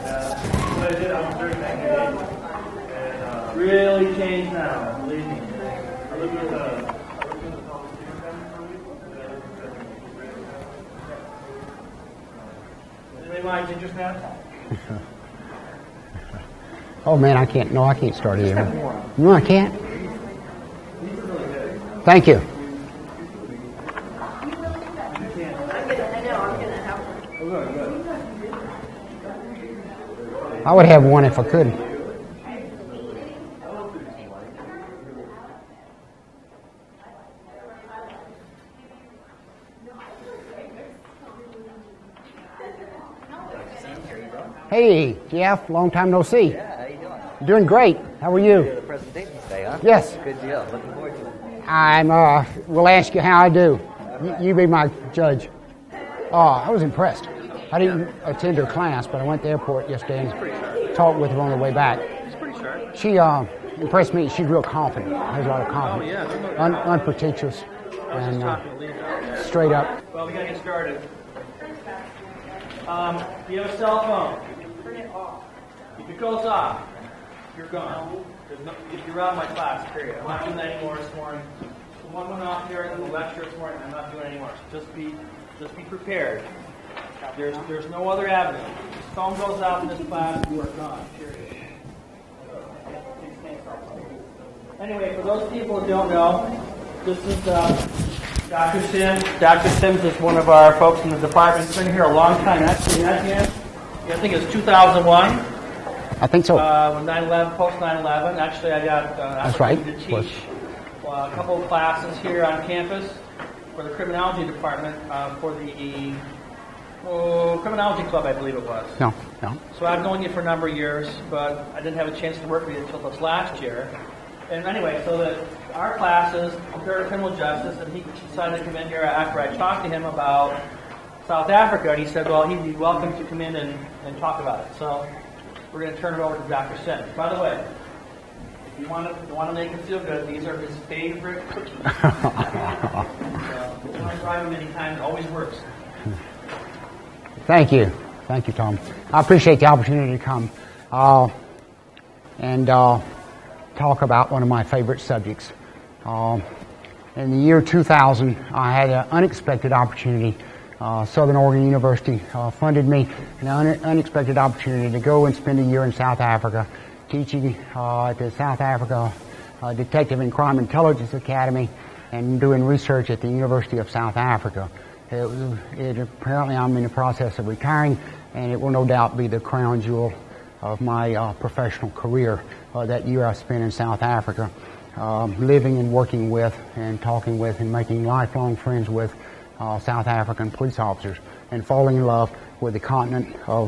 What I did, I was very thankful. And really changed now, believe me. I lived with a Anybody mind ginger snaps? Oh man, I can't. No, I can't start it. No, I can't. Thank you. I would have one if I could. Hey, Jeff, long time no see. Yeah, how you doing? Doing great. How are you? You're the presentation today, huh? Yes. Good deal. Looking forward to it. I'm, will ask you how I do. You be my judge. I was impressed. I didn't attend her class, but I went to the airport yesterday and talked with her on the way back. It's pretty sharp. She impressed me. She's real confident. Has a lot of confidence. Oh, yeah. Unpretentious. And straight up. Well, we got to get started. If you have a cell phone, turn it off. If it goes off, you're gone. If you're out of my class, period. I'm not doing that anymore this morning. The one went off here in the lecture this morning. I'm not doing it anymore. So just be prepared. There's no other avenue. If the phone goes out in this class, you are gone. Period. Anyway, for those people who don't know, this is Dr. Sims. Dr. Sims is one of our folks in the department. He's been here a long time. Actually, I think it's 2001. I think so. When 9/11, post 9/11. Actually, I got That's right. to teach a couple of classes here on campus for the criminology department for the criminology club, I believe it was. No. So I've known you for a number of years, but I didn't have a chance to work with you until this last year. And anyway, so our classes, comparative criminal justice, and he decided to come in here after I talked to him about South Africa, and he said, well, he'd be welcome to come in and talk about it. So we're going to turn it over to Dr. Sims. By the way, if you want to make him feel good, these are his favorite cookies. So, I try them many times, it always works. Thank you, Tom. I appreciate the opportunity to come and talk about one of my favorite subjects. In the year 2000, I had an unexpected opportunity. Southern Oregon University funded me an unexpected opportunity to go and spend a year in South Africa teaching at the South Africa Detective and Crime Intelligence Academy and doing research at the University of South Africa. Apparently I'm in the process of retiring, and it will no doubt be the crown jewel of my professional career. That year I spent in South Africa, living and working with and talking with and making lifelong friends with South African police officers, and falling in love with the continent of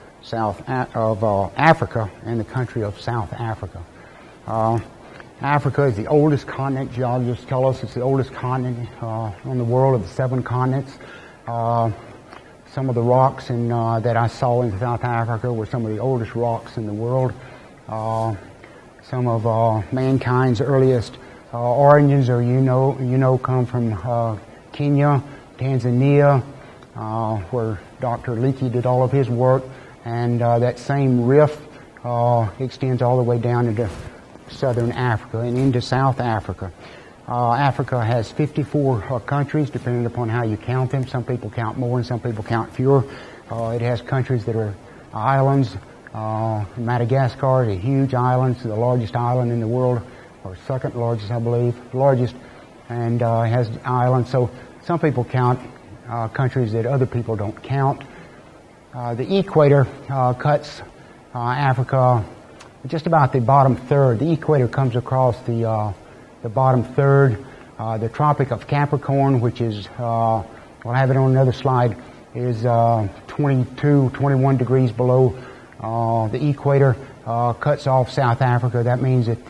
Africa and the country of South Africa. Africa is the oldest continent. Geologists tell us it's the oldest continent on the world of the 7 continents. Some of the rocks that I saw in South Africa were some of the oldest rocks in the world. Some of mankind's earliest origins, come from Kenya, Tanzania, where Dr. Leakey did all of his work, and that same rift extends all the way down into southern Africa and into South Africa. Africa has 54 countries, depending upon how you count them. Some people count more and some people count fewer. It has countries that are islands. Madagascar is a huge island. It's the largest island in the world, or second largest, I believe, largest, and it has islands. So some people count countries that other people don't count. The equator cuts Africa just about the bottom third. The equator comes across the bottom third. The Tropic of Capricorn, which is, we'll have it on another slide, is 22, 21 degrees below the equator, cuts off South Africa. That means that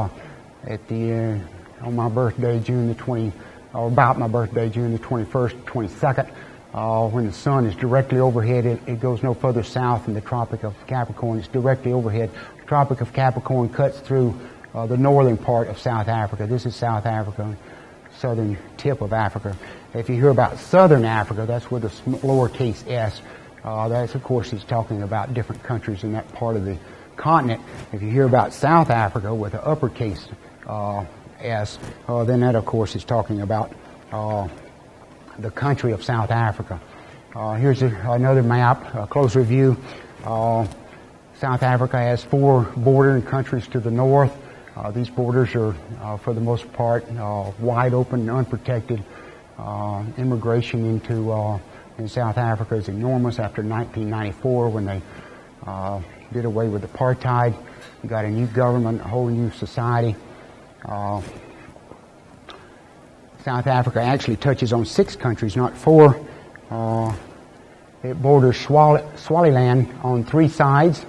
on my birthday, about my birthday, June the 21st, 22nd, when the sun is directly overhead, it goes no further south than the Tropic of Capricorn. It's directly overhead. The Tropic of Capricorn cuts through the northern part of South Africa. This is South Africa, southern tip of Africa. If you hear about southern Africa, that's where the lowercase s That's, of course, is talking about different countries in that part of the continent. If you hear about South Africa with the uppercase S, then that, of course, is talking about the country of South Africa. Here's another map, a closer view. South Africa has 4 bordering countries to the north. These borders are, for the most part, wide open, unprotected. Immigration into in South Africa is enormous after 1994 when they did away with apartheid. You got a new government, a whole new society. South Africa actually touches on 6 countries, not 4. It borders Swaliland on 3 sides,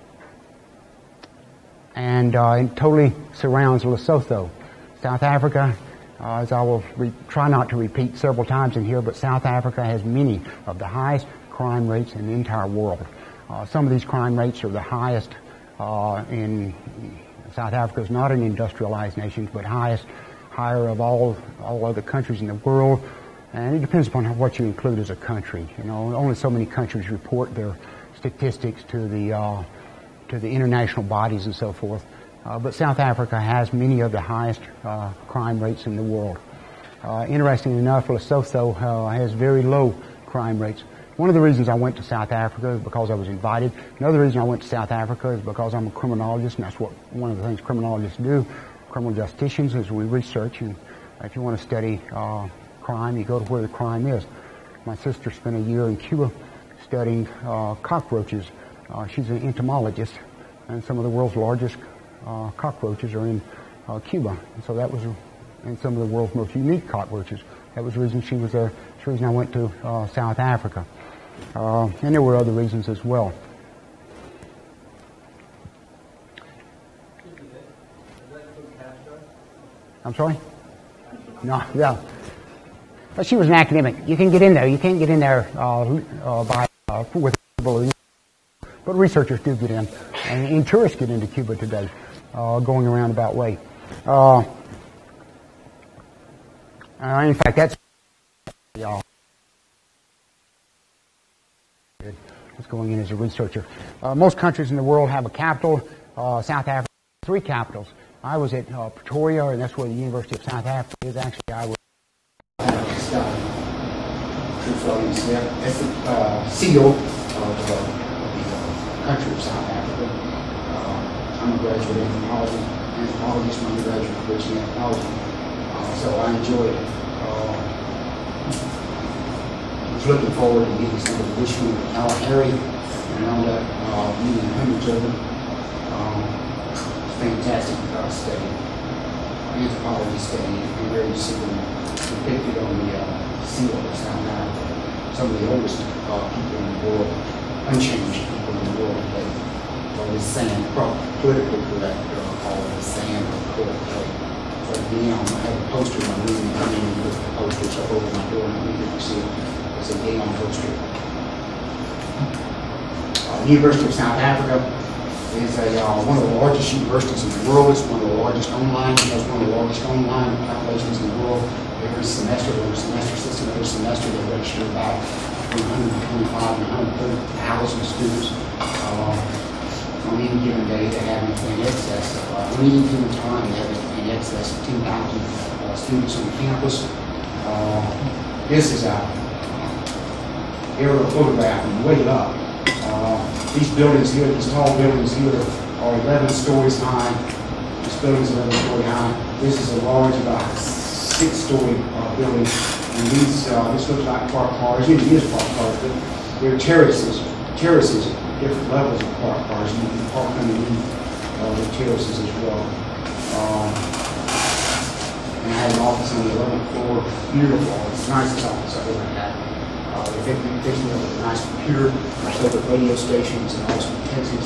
and it totally surrounds Lesotho. South Africa, as I will try not to repeat several times in here, but South Africa has many of the highest crime rates in the entire world. Some of these crime rates are the highest in South Africa is not an industrialized nation, but higher of all other countries in the world. And it depends upon what you include as a country. You know, only so many countries report their statistics to the international bodies and so forth. But South Africa has many of the highest crime rates in the world. Interestingly enough, Lesotho has very low crime rates. One of the reasons I went to South Africa is because I was invited. Another reason I went to South Africa is because I'm a criminologist, and that's what one of the things criminologists do. Criminal justicians is we research, and if you want to study crime, you go to where the crime is. My sister spent a year in Cuba studying cockroaches. She's an entomologist, and some of the world's largest cockroaches are in Cuba. And so that was, and some of the world's most unique cockroaches. That was the reason she was there. That's the reason I went to South Africa. And there were other reasons as well. I'm sorry? No, yeah. But she was an academic. You can get in there. You can't get in there with balloons. But researchers do get in. And tourists get into Cuba today, going a roundabout way. In fact, that's it's going in as a researcher. Most countries in the world have a capital. South Africa has 3 capitals. I was at Pretoria, and that's where the University of South Africa is. Actually, I was. That's the seal of the country of South Africa. I'm a graduate anthropologist, my undergraduate course in anthropology, so I enjoyed it. I was looking forward to meeting some of the Bushmen of Al Harry, and all that, meeting hundreds of them. Fantastic study, anthropology study, and very simple, depicted on the seal of South Africa. Some of the oldest people in the world, unchanged people in the world today. All this sand, politically correct, all the sand or correct plate. So again, I have a poster in my room, and I mean, look at the posters up over my door, and I think you can see it. It's a neon poster. University of South Africa is one of the largest universities in the world. It's one of the largest online. It has one of the largest online populations in the world. Every semester, there's a semester system. Every semester, they register about 125 and 130,000 students. On any given day, they have in excess of, on any given time, they have in excess of 10,000 students on campus. This is an aerial photograph from way up. These buildings here, these tall buildings here, are 11 stories high. This building's 11 stories high. This is a large, about 6-story building. And these, this looks like parked cars. It is parked cars, but they're terraces, different levels of parked cars. You can park underneath the terraces as well. And I had an office on the 11th floor. Beautiful. It's the nicest office I've ever had. They fixed me up with a nice computer, my favorite radio stations, and also Texas,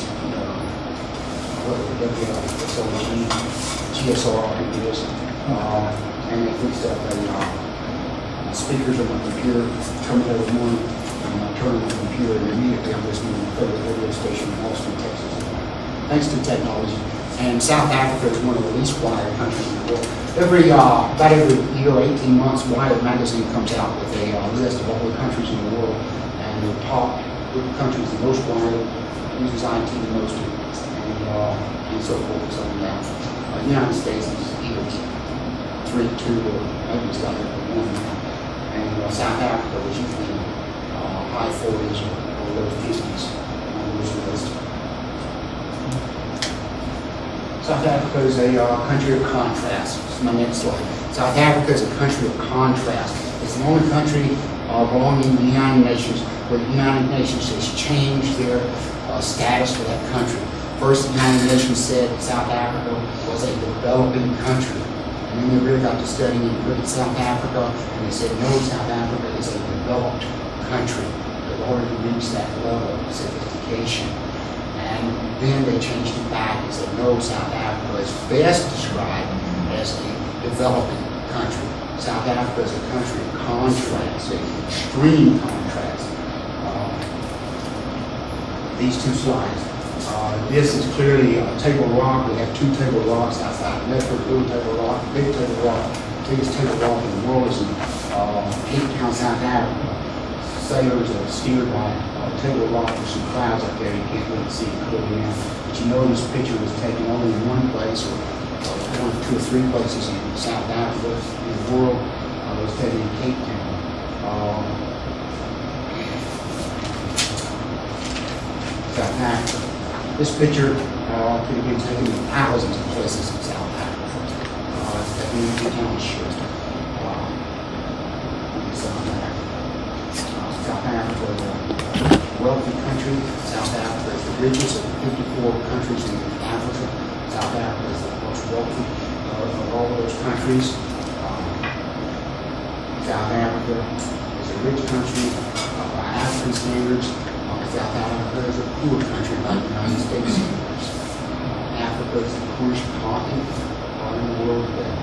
GSR, I think it is. And they fixed up speakers on my computer, coming every morning, and I turn on the computer, and immediately I'm listening to my favorite radio station in Austin, Texas. Thanks to technology. And South Africa is one of the least wired countries in the world. About every year, 18 months, Wired magazine comes out with a list of all the countries in the world, and the top What country is the most violent, uses IT the most, and so forth, so on down. The United States is either 3, 2, or maybe it's got 1 now. And South Africa was usually high 40s or low 50s on those lists. South Africa is a country of contrast. This is my next slide. South Africa is a country of contrast. It's the only country belonging to the United Nations where the United Nations has changed their status for that country. First, the United Nations said South Africa was a developing country. And then they really got to studying and looked at South Africa, and they said, no, South Africa is a developed country in order to reach that level of sophistication. And then they changed it back and said, no, South Africa is best described as a developing country. South Africa is a country of contrast, an extreme contrast. These two slides. This is clearly Table Rock. We have 2 Table Rocks outside. Medford, Little Table Rock, Big Table Rock. The biggest Table Rock in the world is in Cape Town, South Africa. Sailors are steered by Table Rock. There's some clouds up there. You can't really see it clearly now. But you know this picture was taken only in one place, or 1, 2 or 3 places in South Africa, in the world. It was taken in Cape Town. South Africa. This picture could have been taken in thousands of places in South Africa. It's definitely a township. South Africa is a wealthy country. South Africa is the richest of the 54 countries in Africa. South Africa is the most wealthy of all of those countries. South Africa is a rich country by African standards. South Africa is a poor country by the United States standards. Africa is the poorest continent in the world today.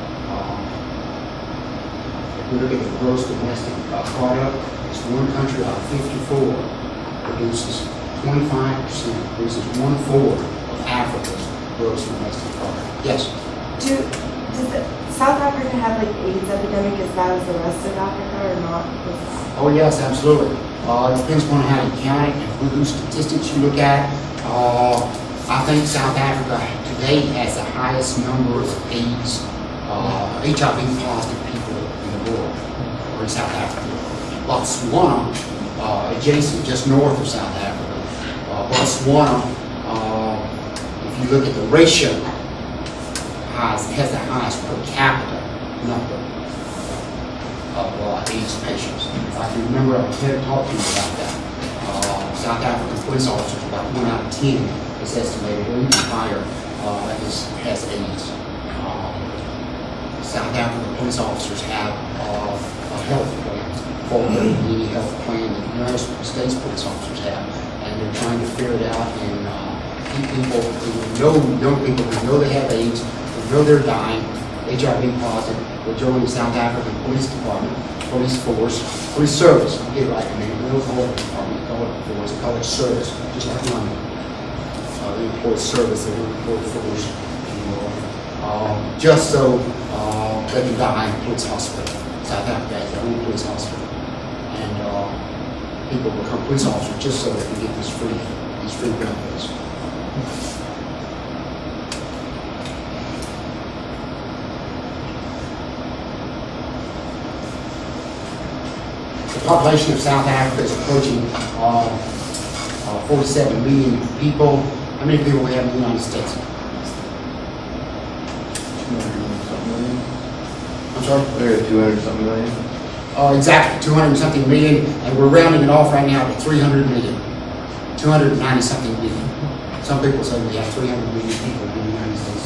If we look at the gross domestic product, it's 1 country out of 54 produces 25%, produces 1/4 of Africa's gross domestic product. Yes? Does South Africa have like AIDS epidemic as bad as the rest of Africa or not? Oh yes, absolutely. It depends upon how you count it and whose statistics you look at. I think South Africa today has the highest number of AIDS, HIV positive people in the world, or in South Africa. Botswana, adjacent, just north of South Africa. Botswana, if you look at the ratio, has the highest per capita number of AIDS patients. If I can remember, I had talked to you about that. South African police officers, about 1 out of 10 is estimated, or even higher, has AIDS. South African police officers have a health plan, for any health plan that the United States police officers have, and they're trying to figure it out and keep people who know, young people who know they have AIDS, who know they're dying, HIV positive, will join the South African Police Department, police force, police service. I'll get it right in a minute. We don't call it department, call it force, call it service, just like London. They employ service, they don't employ force anymore. Just so they can die in a police hospital. South Africa has their own police hospital. And people become police officers just so they can get these free benefits. The population of South Africa is approaching 47 million people. How many people we have in the United States? 200-something million. I'm sorry? There are 200-something million. Exactly, 200-something million, and we're rounding it off right now to 300 million. 290-something million. Some people say we have 300 million people in the United States.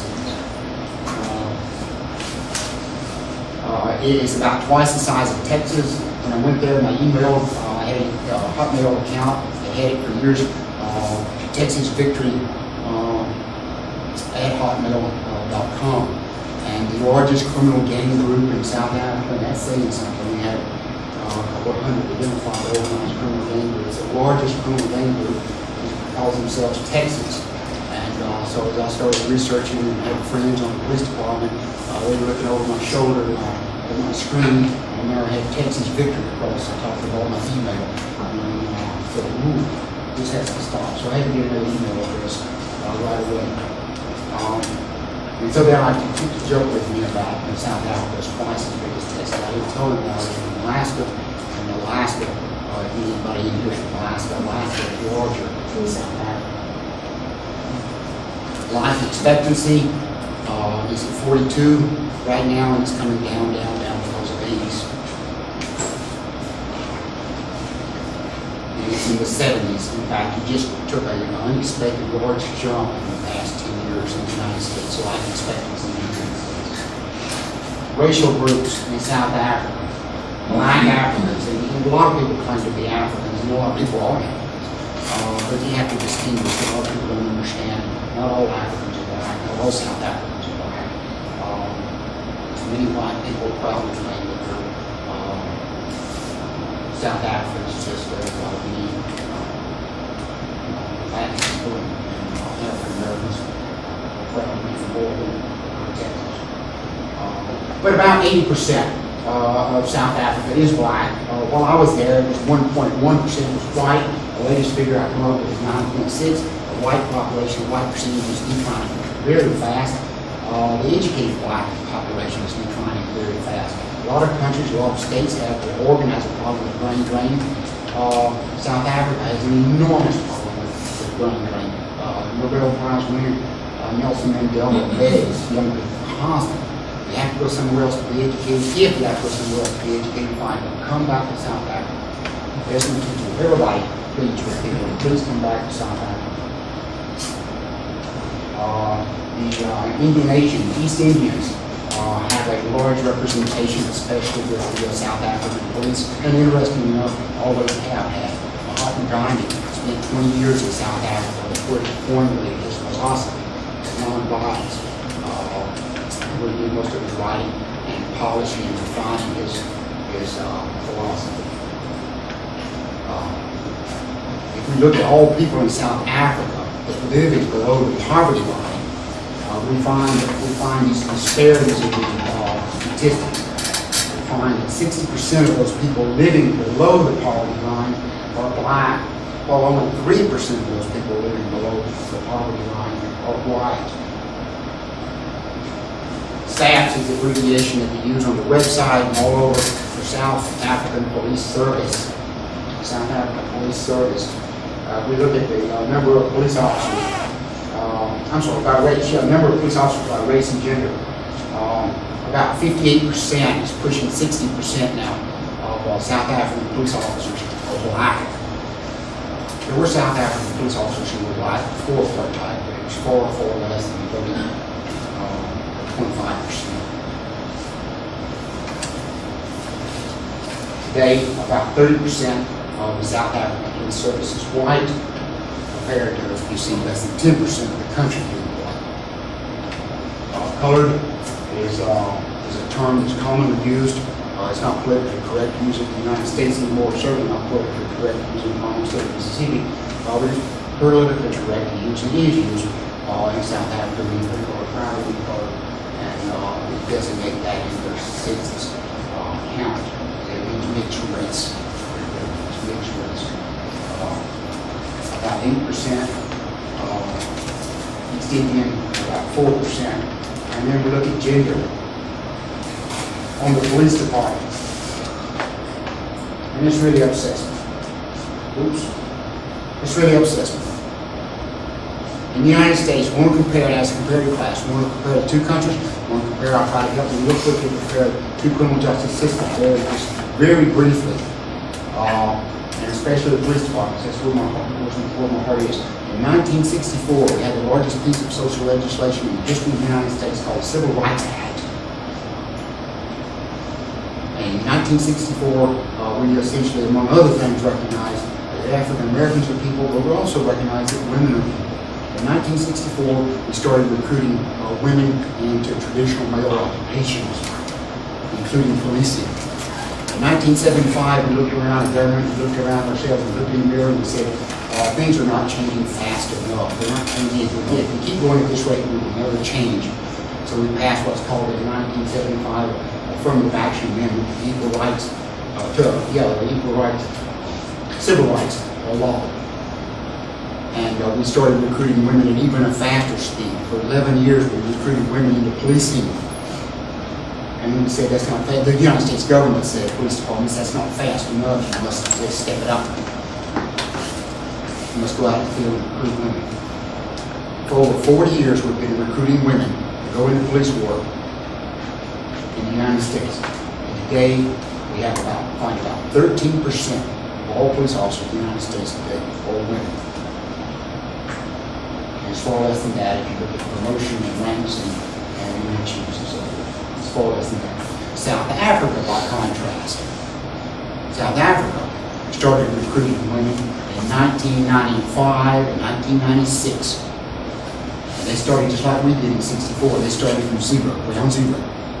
It is about twice the size of Texas. When I went there, my email, I had a Hotmail account. I had it for years. Texas Victory at hotmail.com. And the largest criminal gang group in South Africa, and that's saying something. We had a couple of hundred identified organized criminal gang groups. The largest criminal gang group calls themselves Texas. And so as I started researching and had friends on the police department, they were looking over my shoulder at my screen, and And then I had Texas Victory Cross. I talked about my email. So, this has to stop. So I had to get another email address right away. And so then I took the joke with me about South Africa's twice as big as Texas. I told him I was in Alaska, and Alaska, anybody in here from Alaska is larger than South Africa. Life expectancy is at 42 right now, and it's coming down because of age. And it's in the 70s. In fact, you just took an unexpected large jump in the past 10 years in the United States. So life expectancy in the United States. Racial groups in South Africa. Black Africans, and a lot of people claim to be Africans, and a lot of people are Africans. But you have to distinguish. A lot of people don't understand. Not all Africans are black. Not all South Africans are black. Many white people probably claim that they're South Africans, just like many black people and African Americans probably from Oregon or Texas. But about 80% of South Africa is black. While I was there, it was 1.1% was white. The latest figure I come up with is 9.6. The white population, white percentage is declining very fast. The educated black population is declining very fast. A lot of countries, a lot of states have organized a problem with brain drain. South Africa has an enormous problem with brain drain. Nobel Prize winner Nelson Mandela begs young people constantly. You have to go somewhere else to be educated. If you have to go somewhere else to be educated, fine. But come back to South Africa. There's some teaching. Everybody please with people. Please come back to South Africa. The Indian Nation, East Indians, have a large representation, especially with the South African police. And interesting enough, always have had. Mahatma Gandhi spent 20 years in South Africa before he formulated his philosophy of nonviolence. Where he did most of his writing and polishing and refining his philosophy. If we look at all people in South Africa that live below the poverty line, we find these disparities in the statistics. We find that 60% of those people living below the poverty line are black, while only 3% of those people living below the poverty line are white. SAPS is the abbreviation that we use on the website and all over for South African Police Service. South African Police Service. We look at the number of police officers. By race. Number of police officers by race and gender. About 58% is pushing 60% now of South African police officers are black. There were South African police officers who were black before apartheid, but it was far less than 25%. Today, about 30% of the South African police service is white, compared to, you see, less than 10% of the country being white. Colored is a term that's commonly used. It's not politically correct to use it in the United States anymore, certainly not politically correct to use it in the state of Mississippi. But it's politically correct to use it, is used in South Africa, being people are proud of being colored. Designate that in their census count. It means mixed race. It's mixed race. About 8%, East Indian, about 4%. And then we look at gender on the police department. And it's really upsets me. Oops. It's really upsets me. In the United States, we want to compare it as a comparative class. We want to compare the two countries. We want to compare, I'll try to help you real quickly compare two criminal justice systems very briefly. And especially the police departments. That's where my heart is. In 1964, we had the largest piece of social legislation in the history of the United States called the Civil Rights Act. And in 1964, we essentially, among other things, recognized that African Americans are people, but we also recognized that women are people. In 1964, we started recruiting women into traditional male occupations, including policing. In 1975, we looked around the government, we looked around ourselves, we looked in the mirror, and we said, things are not changing fast enough. They're not changing. If we keep going at this rate, we will never change. So we passed what's called in 1975 a affirmative action amendment, the equal rights the equal rights, civil rights law. And we started recruiting women at even a faster speed. For 11 years, we recruited women into policing. And we said that's not fast. The United States government said, police departments, that's not fast enough. You must step it up. You must go out in the field and recruit women. For over 40 years, we've been recruiting women to go into police work in the United States. And today, we have find about 13% of all police officers in the United States today are women. And it's far less than that if you look at promotion and ranks and women chiefs and so forth. It's far less than that. South Africa, by contrast. South Africa started recruiting women in 1995 and 1996. And they started just like we did in '64. They started from zero, ground zero.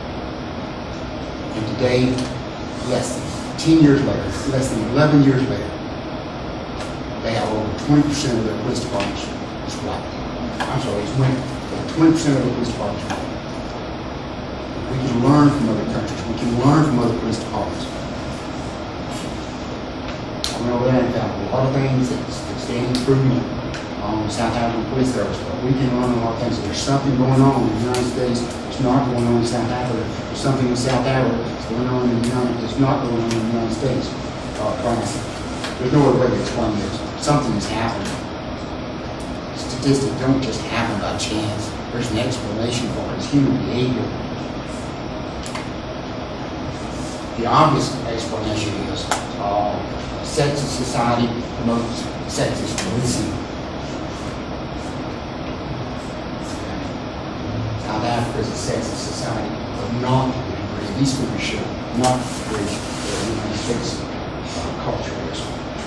And today, less than 10 years later, less than 11 years later, they have over 20% of their police departments is white. I'm sorry, it's women. 20% of the police departments are white. We can learn from other countries. We can learn from other police departments. I went over there and found a lot of things that stand improvement on the South African police service, but we can learn a lot of things. There's something going on in the United States that's not going on in South Africa. There's something in South Africa that's going on in the United States, not going on in the United States. There's no other way to explain this. Something is happening. Statistics don't just happen by chance. There's an explanation for it. It's human behavior. The obvious explanation is sexist society promotes sexist policing. South Africa is a sexist society, but not to the degree, at least we should, not to the degree that the United States culture is.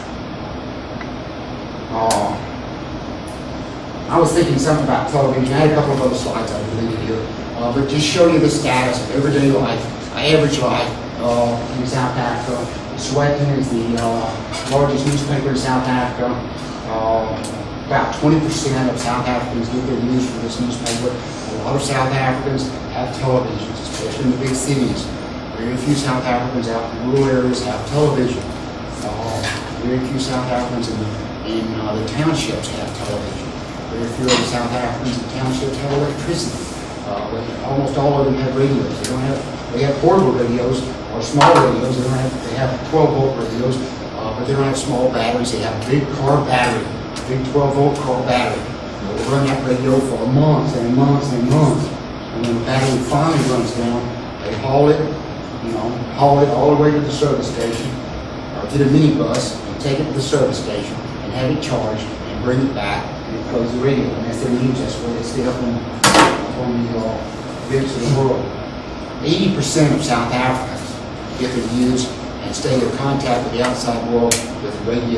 I was thinking something about television. I had a couple of other slides I deleted here, but just show you the status of everyday life, average life in South Africa. Sweating is the largest newspaper in South Africa. About 20% of South Africans get their news from this newspaper. A lot of South Africans have televisions, especially in the big cities. Very few South Africans out in rural areas have television. Very few South Africans in the townships have television. Very few of the South Africans in townships have electricity. Almost all of them have radios. They have portable radios or small radios. They have 12-volt radios, but they don't have small batteries. They have a big car battery, big 12-volt car battery. They'll run that radio for months and months and months. And when the battery finally runs down, they haul it all the way to the service station, or get a minibus and take it to the service station and have it charged and bring it back and close the radio. And that's their news. That's where they stay up on the bits of the world. 80% of South Africans get their news and stay in contact with the outside world with radio.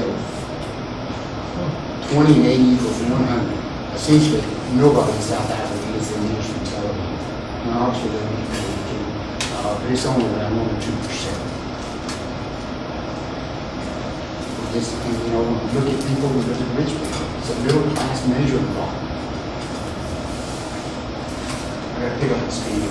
20 and 80 equals 100. Essentially, nobody in South Africa gets their news from television. And obviously, they need to, but it's only around 1 or 2%. When we look at people, we look at rich people. It's a middle class measurement problem. I got to pick up the speed.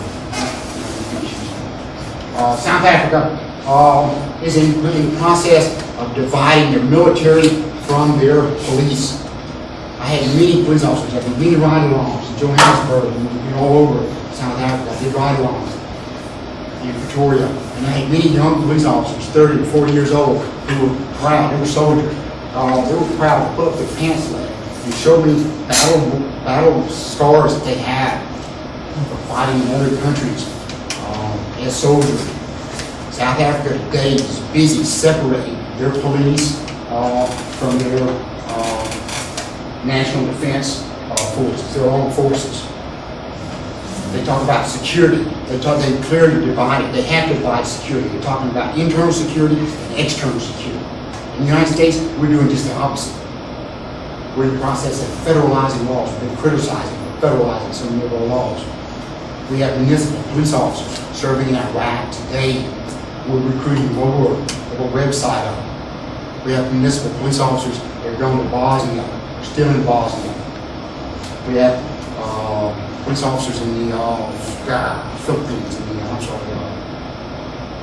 South Africa is in the process of dividing their military from their police. I had many police officers, I did many ride-alongs in Johannesburg and all over South Africa. I did ride-alongs in Pretoria. And I had many young police officers, 30 to 40 years old, who were proud. They were soldiers. They were proud to put up their pants leg and show me battle scars that they had for fighting in other countries as soldiers. South Africa today is busy separating their police from their national defense forces, their own forces. They talk about security. They clearly divide it. They have to divide security. They're talking about internal security and external security. In the United States, we're doing just the opposite. We're in the process of federalizing laws. We've been criticizing federalizing so many of our laws. We have municipal police officers serving in Iraq today. We're recruiting more. We have a website up. We have municipal police officers that are going to Bosnia, still in Bosnia. We have police officers in the Philippines,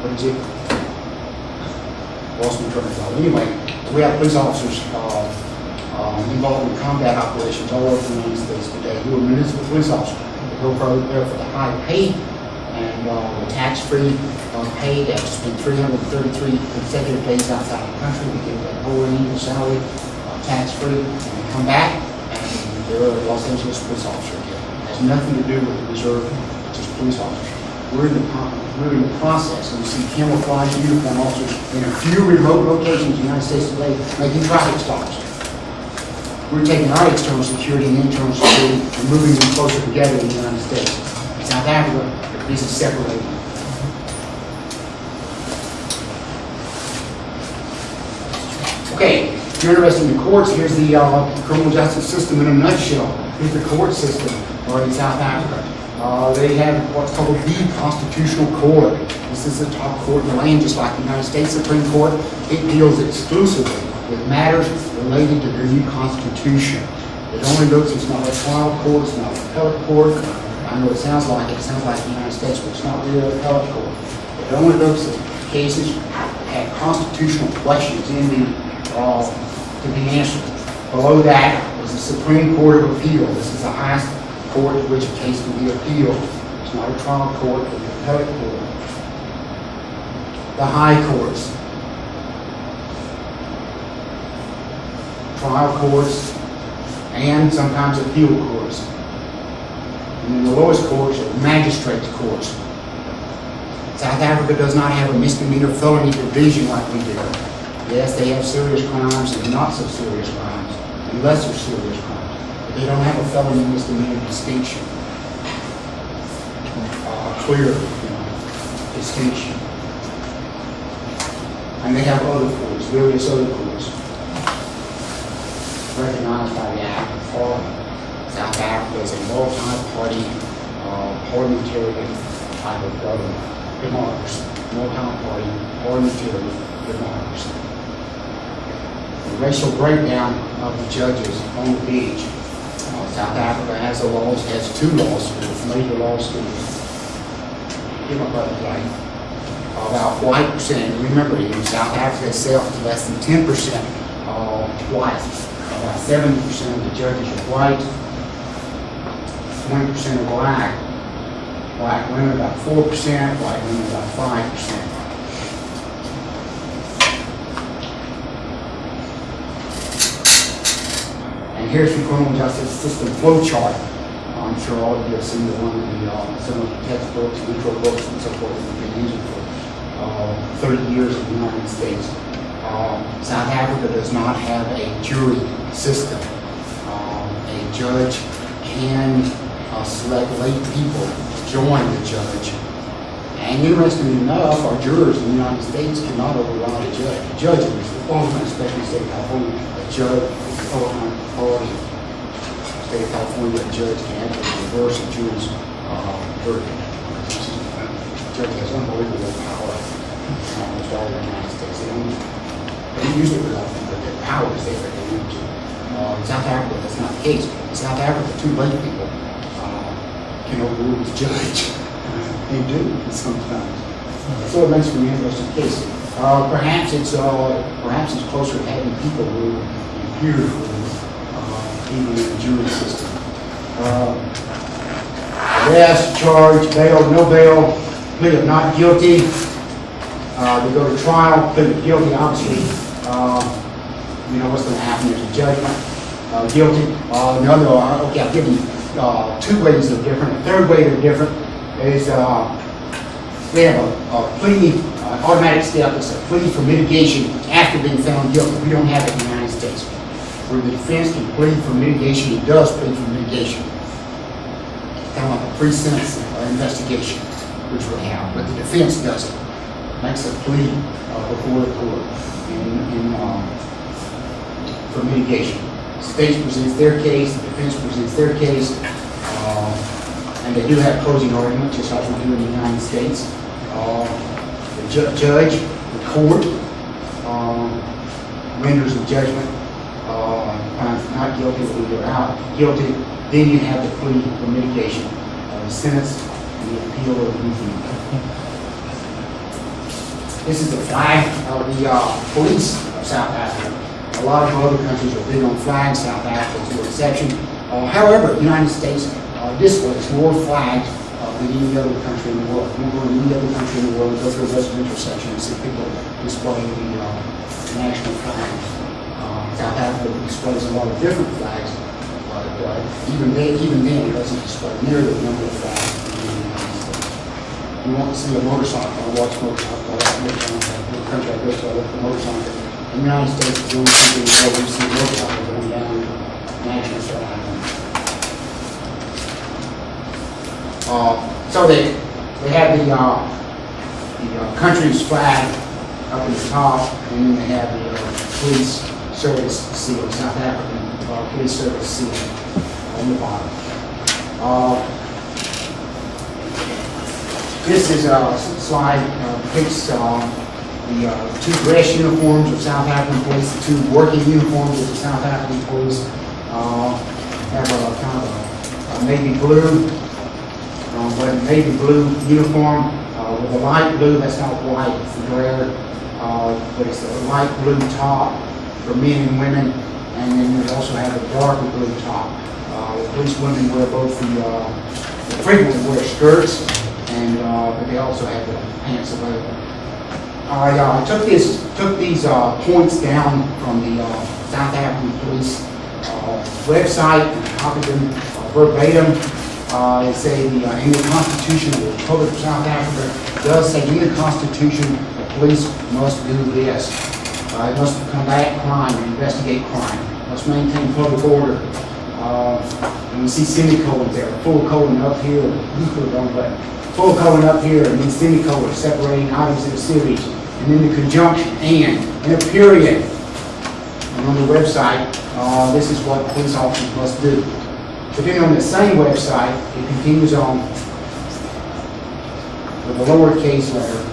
what is it? Lost my train of thought. Anyway, we have police officers involved in combat operations all over the United States today who are municipal police officers. They go there for the high pay and the tax-free pay. They have to spend 333 consecutive days outside the country to get that whole annual salary tax-free, and they come back and they're a Los Angeles police officer again. It has nothing to do with the reserve, just police officers. We're in the process, and we see camouflage uniform officers in a few remote locations in the United States today making traffic stops. We're taking our external security and internal security and moving them closer together in the United States. In South Africa, this is separated. Okay, if you're interested in the courts, here's the criminal justice system in a nutshell. Here's the court system in South Africa. They have what's called the Constitutional Court. This is the top court in the land, just like the United States Supreme Court. It deals exclusively with matters related to their new Constitution. It only looks, it's not a trial court, it's not an appellate court. I know it sounds like the United States, but it's not really an appellate court. It only looks at cases that have constitutional questions in the, to be answered. Below that is the Supreme Court of Appeal. This is the highest court to which a case can be appealed. It's not a trial court, it's an appellate court. The high courts, trial courts, and sometimes appeal courts. And then the lowest courts are magistrates' courts. South Africa does not have a misdemeanor felony division like we do. Yes, they have serious crimes and not so serious crimes, and lesser serious crimes. They don't have a felony misdemeanor distinction. Clear distinction. And they have other courts, various other courts, recognized by the Act of Parliament. South Africa is a multi-party, parliamentarian type of government, democracy. Multi-party, parliamentarian democracy. The racial breakdown of the judges on the beach. South Africa has two law schools, major law schools. Give my brother right. About white percent. Remember, in South Africa itself, it's less than 10% white. About 70% of the judges are white. 20% are black. Black women about 4%. White women about 5%. And here's the criminal justice system flow chart. I'm sure all of you have seen the one in some of the textbooks, intro books, and so forth that we've been using for 30 years in the United States. South Africa does not have a jury system. A judge can select lay people to join the judge. And interestingly enough, our jurors in the United States cannot override a judge. A judge is the ultimate, especially in the state of California, a judge is the ultimate authority. In the state of California, a judge can actually reverse a jury's verdict. The judge has unbelievable power almost all of the United States. They don't use it very often, but their power is there if they need to. In South Africa, that's not the case. In South Africa, two lay people can overrule the judge. They do sometimes. So it makes for an interesting case. Perhaps it's closer to having people who appear even in the jury system. Arrest, charge, bail, no bail, plea of not guilty. They go to trial, plea of guilty, obviously. You know what's going to happen. There's a judgment. Guilty. Okay, I'll give you two ways they're different. A third way they're different is we have a plea, automatic step. It's a plea for mitigation after being found guilty. We don't have it in the United States. Where the defense can plead for mitigation, it does plead for mitigation. Kind of like a pre-sentence investigation, which we have, but the defense doesn't. Makes a plea before the court for mitigation. The state presents their case, the defense presents their case, and they do have closing arguments, just like we do in the United States. The judge, the court, renders a judgment, finds not guilty, or either out guilty. Then you have the plea for mitigation, the sentence, and the appeal of the review. This is the flag of the police of South Africa. A lot of other countries are big on flags. South Africa is no exception. However, the United States displays more flags than any other country in the world. You go to any other country in the world, go to a residential section and see people displaying the national flag. South Africa displays a lot of different flags, but even then it doesn't display near the number of flags in the United States. You won't see a motorcycle. I watch motorcycle. The country I go to, I look for motorcycle. In the United States, it's the only country in the world where you see a motorcycle going down the national flag. So they have the country's flag up in the top, and then they have the police service seal, South African police service seal on the bottom. This is a slide depicts the two dress uniforms of South African police, the two working uniforms of the South African police. Have a kind of a navy blue. But navy blue uniform with a light blue, that's not white, it's the glare, but it's a light blue top for men and women, and then we also have a darker blue top. The police women wear both they frequently wear skirts, and but they also have the pants available. I took these points down from the South African police website and copied them verbatim. They say in the Constitution of the Republic of South Africa does say in the Constitution the police must do this. It must combat crime and investigate crime. Must maintain public order. And we see semicolons there, full colon up here, full colon up here, and then semicolons separating items in a series, and then the conjunction and a period. And on the website, this is what police officers must do. But then on the same website, it continues on with a lowercase letter.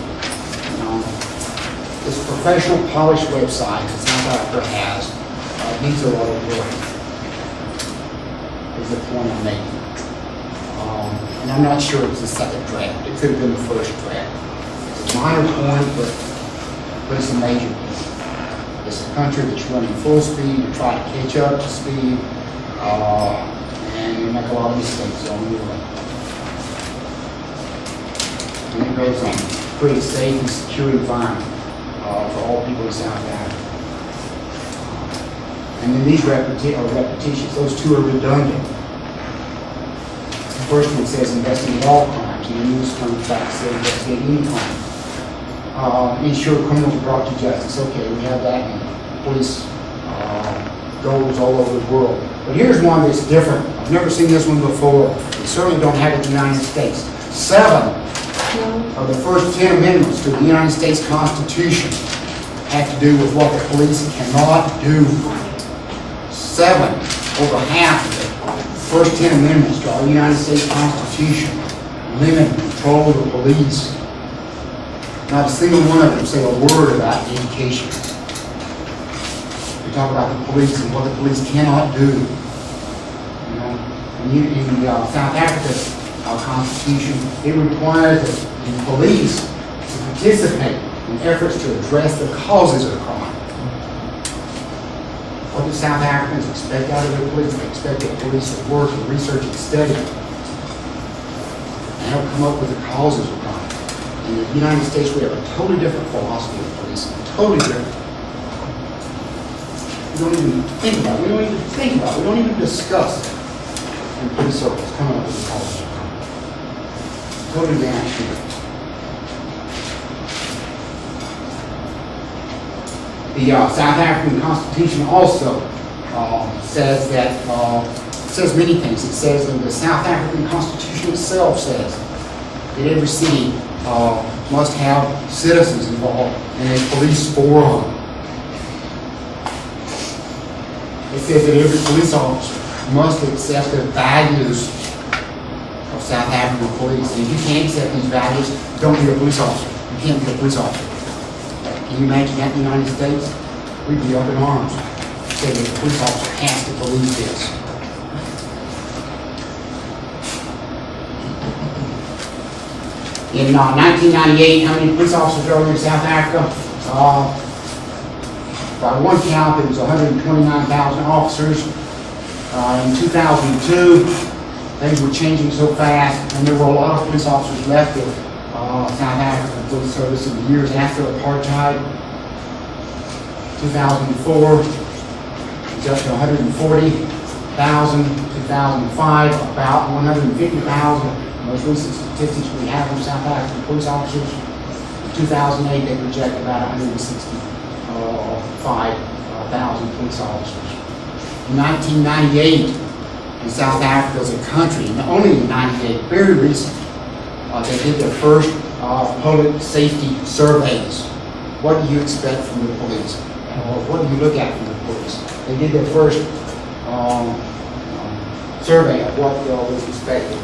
This professional, polished website that South Africa has needs a lot of work, is the point I'm making. And I'm not sure it's the second draft. It could have been the first draft. It's a minor point, but it's a major point. It's a country that's running full speed to try to catch up to speed. And we make a lot of mistakes on the way. And it goes on to create a safe and secure environment for all people in South Africa. And then these repetitions, those two are redundant. The first one says investigate all crimes, and then this comes back to say investigate any crime. Ensure criminals are brought to justice. Okay, we have that in police goals all over the world. But here's one that's different. I've never seen this one before. We certainly don't have it in the United States. 7 of the first 10 amendments to the United States Constitution have to do with what the police cannot do. 7, over half of the first 10 amendments to our United States Constitution limit control of the police. Not a single one of them say a word about education. We talk about the police and what the police cannot do. You know, and in South Africa's Constitution, it requires the police to participate in efforts to address the causes of crime. What do South Africans expect out of their police? They expect their police to work and research and study and help come up with the causes of crime. In the United States, we have a totally different philosophy of police, totally different. We don't even think about it. We don't even think about it. We don't even discuss it in police circles, coming up with the causes of crime. Totally reactionary. The South African Constitution also says that, says many things. It says that the South African Constitution itself says that every city must have citizens involved in a police forum. It says that every police officer must accept the values of South African police. And if you can't accept these values, don't be a police officer. You can't be a police officer. Can you imagine that in the United States? We'd be up in arms. Say that the police officer has to believe this. In 1998, how many police officers are there in South Africa? By one count, there was 129,000 officers. In 2002, things were changing so fast, and there were a lot of police officers left of South African Police Service in the years after apartheid. 2004, it's up to 140,000. 2005, about 150,000. Most recent statistics we have from South African police officers. In 2008, they project about 165,000 police officers. In 1998, in South Africa as a country, and only in 98, very recent, they did their first public safety surveys. What do you expect from the police? What do you look at from the police? They did their first survey of what was expected.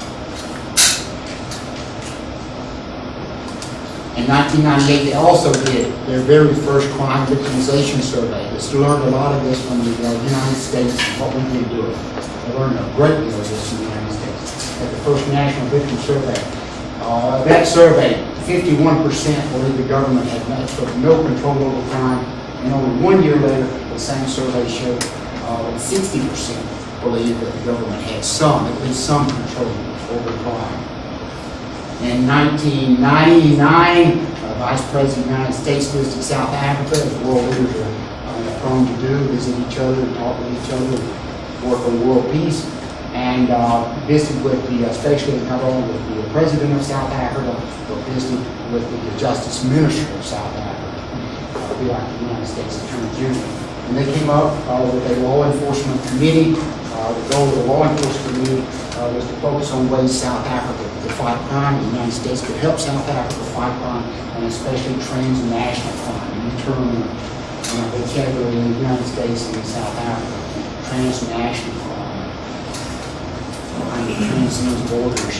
In 1998, they also did their very first crime victimization survey. They learned a lot of this from the United States and what we've been doing. They learned a great deal of this in the United States. At the first National Victim Survey. That survey, 51% believed the government had no control over crime, and only 1 year later, the same survey showed that 60% believed that the government had at least some control over crime. In 1999, Vice President of the United States visited South Africa, as world leaders are prone to do, visit each other, talk with each other, work on world peace, and visited with especially not only with the President of South Africa, but visited with the Justice Minister of South Africa, the United States Attorney General. And they came up with a law enforcement committee. The goal of the law enforcement committee was to focus on ways South Africa to fight crime. The United States could help South Africa fight crime, and especially transnational crime. And you turn the vocabulary in the United States and in South Africa, transnational crime, crime that transcends borders.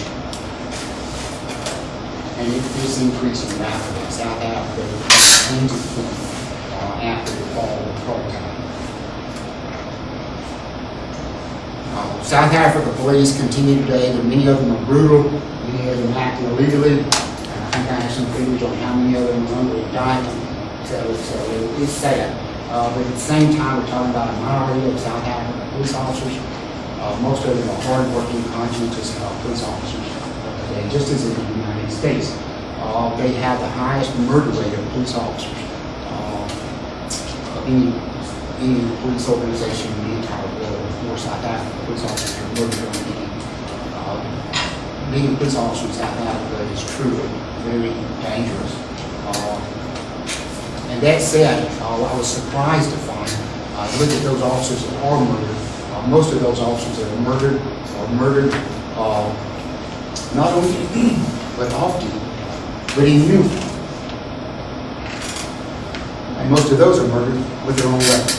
And it is increasing rapidly. South Africa changed its form after the fall of apartheid. South Africa police continue today, but many of them are brutal, many of them act illegally. I think I have some figures on how many of them are under indictment, so it's sad. But at the same time, we're talking about a minority of South African police officers. Most of them are hard-working, conscientious police officers today, just as in the United States. They have the highest murder rate of police officers of any police organization in the entire world. More South African police officers are murdered on being a police officer in South Africa is truly very dangerous. And that said, I was surprised to find, look at those officers that are murdered. Most of those officers that are murdered not only but off duty, but in uniform. And most of those are murdered with their own weapon.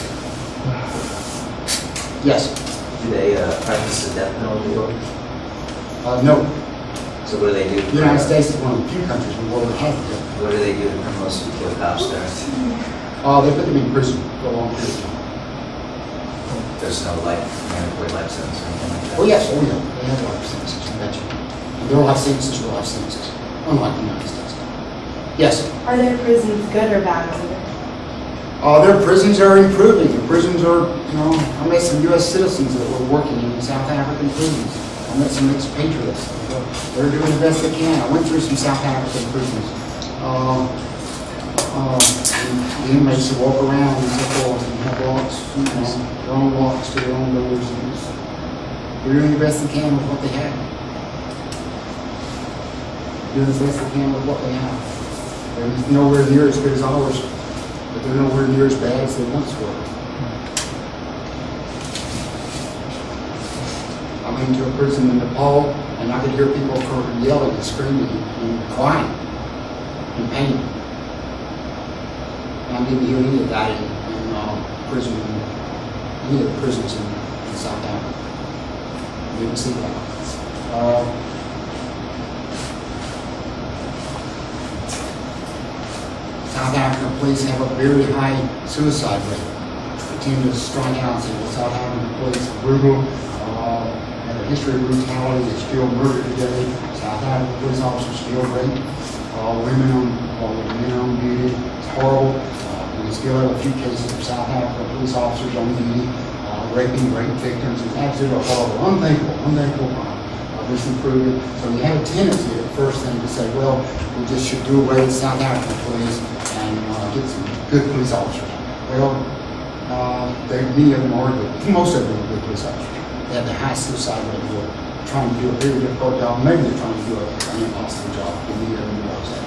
Yes? Do they practice the death penalty? No. So what do they do? The United States is one of the few countries in the world that has it. What do they do to criminals who kill cops there? They put them in prison for a long period of time. There's no mandatory life sentence or anything like that? Oh yes, they have life sentences, I bet you. Their life sentences are life sentences, unlike the United States. Yes? Are their prisons good or bad over there? Their prisons are improving. The prisons are, I met some U.S. citizens that were working in South African prisons. I met some expatriates. They're doing the best they can. I went through some South African prisons. The inmates that walk around and so forth and have walks, their own walks to their own doors. They're doing the best they can with what they have. Doing the best they can with what they have. They're nowhere near as good as ours, but they're nowhere near as bad as they once were. I went into a prison in Nepal, and I could hear people yelling and screaming and crying in pain. And I didn't hear any of that in prison, any of the prisons in South Africa. I didn't see that. South African police have a very high suicide rate. They tend to strike out and say, well, South African police are brutal, have a history of brutality. There's still murder today. South African police officers still rape men on duty. It's horrible. We still have a few cases of South African police officers on duty raping rape victims. It's absolutely horrible, unthinkable crime. This improvement. So you have a tendency at first thing to say, well, we just should do away with South African police and get some good police officers. Well, many of them are good. Most of them are good police officers. They have the high suicide rate. They're trying to do a very difficult job. Maybe they're trying to do an impossible job. Many of them realize that.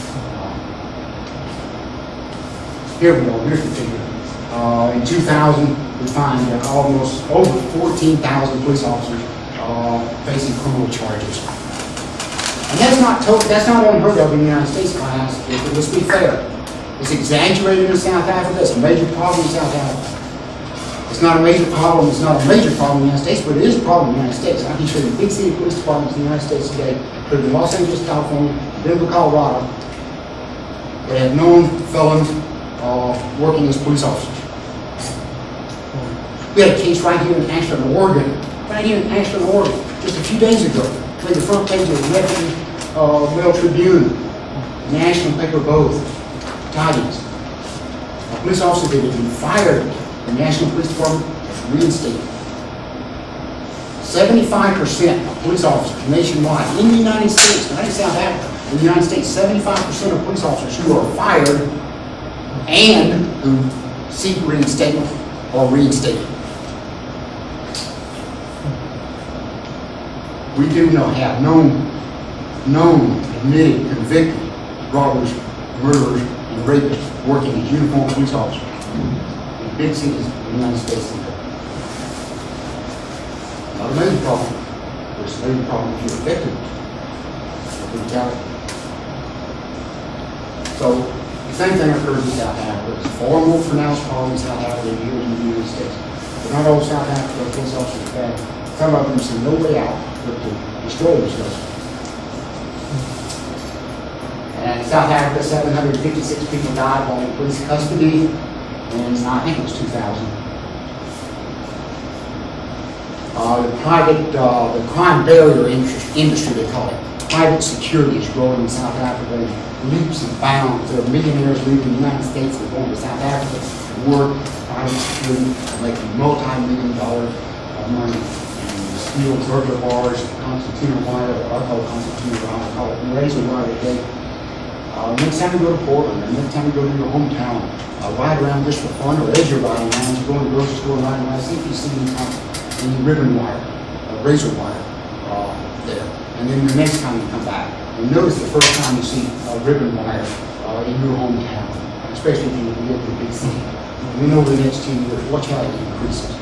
Here we go. Here's the figure. In 2000, we find that almost over 14,000 police officers facing criminal charges. And that's not unheard of in the United States, class. Let's be fair. It's exaggerated in South Africa. It's a major problem in South Africa. It's not a major problem. It's not a major problem in the United States, but it is a problem in the United States. I can show you big city police departments in the United States today, including Los Angeles, California, Denver, Colorado, that have known felons working as police officers. We had a case right here in Ashland, Oregon. Right here in Ashland, Oregon, just a few days ago. Made the front page of the Record Mail Tribune, national paper both, Italians. A police officer that had been fired in the National Police Department was reinstated. 75% of police officers nationwide in the United States, not in South Africa, in the United States, 75% of police officers who are fired and who seek reinstatement are reinstated. We do not have known, admitted, convicted robbers, murderers, and rapists working as uniformed police officers in big cities in the United States today. Not a major problem, but it's a major problem if you're affected of brutality. So the same thing occurs in South Africa. It's a far more pronounced problem in South Africa than here in the United States. But not all South Africa police officers are bad. Some of them see no way out but to destroy themselves. And in South Africa, 756 people died while in police custody, and I think it was 2000. The crime barrier industry, they call it. Private security is growing in South Africa in leaps and bounds. There are millionaires leaving the United States and going to South Africa to work private security, making multi-million dollars of money. Steel burglar bars, concertina wire, or I call it concertina wire, I call it razor wire today. Next time you go to Portland, or next time you go to your hometown, ride around just for fun, or as you're riding around, you go to the grocery store and ride around, see if you see any ribbon wire, razor wire there. And then the next time you come back, and notice the first time you see ribbon wire in your hometown, especially if you live in a big city. And then over the next 2 years, watch how it increases.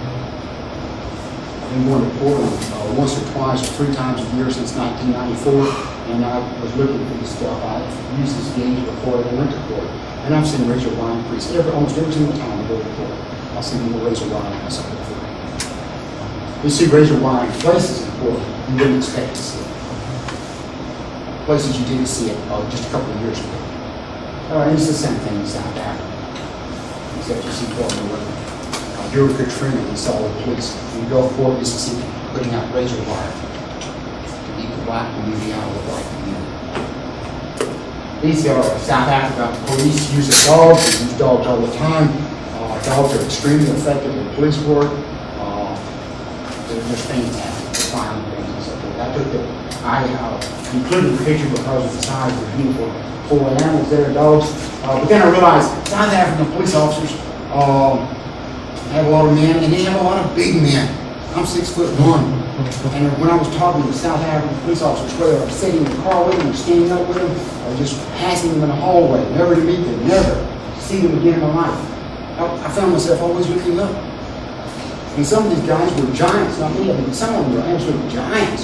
I've been going to Portland once or twice or 3 times a year since 1994, and I was looking for this stuff. I used this gauge before I went to Portland, and I've seen razor wire increase almost every single time I go to Portland. I'll see more razor wire than I saw before. You see razor wire in places in Portland you wouldn't expect to see it. Places you didn't see it just a couple of years ago. And it's the same thing in South Africa, except you see Portland with during Katrina, we saw the police in Gulfport, Mississippi, putting out razor wire to keep the black community out of the white community. These are South Africa police using dogs. They use dogs all the time. Dogs are extremely effective in police work. They're just fantastic. They're fine things and so forth. I included the picture because of the size of the beautiful 4 animals there, dogs. But then I realized South African police officers have a lot of men, and they have a lot of big men. I'm 6'1", and when I was talking to South African police officers, whether I'm sitting in the car with them, or standing up with them, or just passing them in the hallway, never to meet them, never to see them again in my life, I found myself always looking up. And some of these guys were giants, not many of them, but some of them were absolute giants.